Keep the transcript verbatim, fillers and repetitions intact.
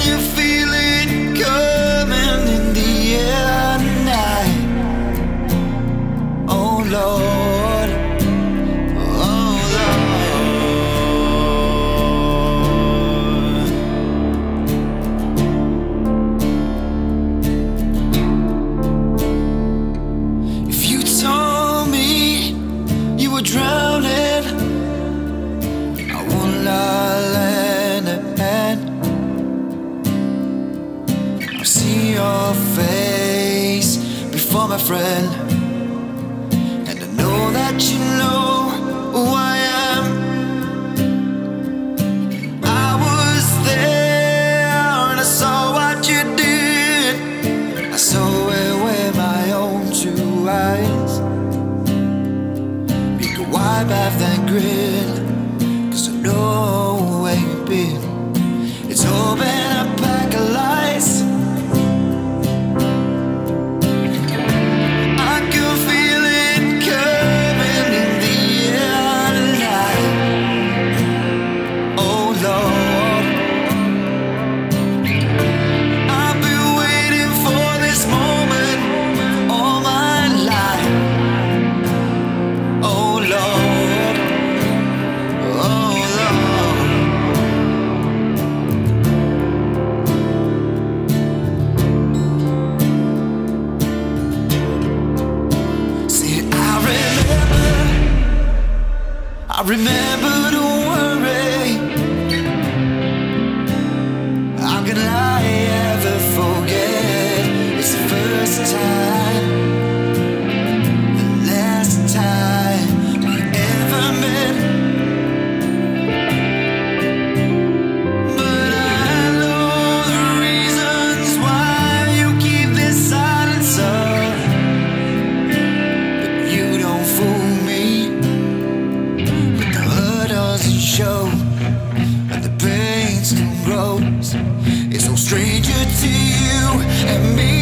you feel it coming in the air tonight? Oh Lord, oh Lord. If you told me you were drowning, I won't lend a hand. I'll see your face before my friend, and I know that you know who I am. I was there and I saw what you did. I saw it with my own two eyes. You can wipe off that grin, 'cause I know where you've been. It's all been a pack of lies. I can feel it coming in the air tonight. Oh Lord, I've been waiting for this moment all my life. Oh Lord, oh Lord. See, I remember, I remember, don't worry. How can I ever forget? It's the first time, the last time we ever met. But I know the reasons why you keep this silence up. But you don't fool me. But the hurt doesn't show, and the pain still grows. It's no stranger to you and me.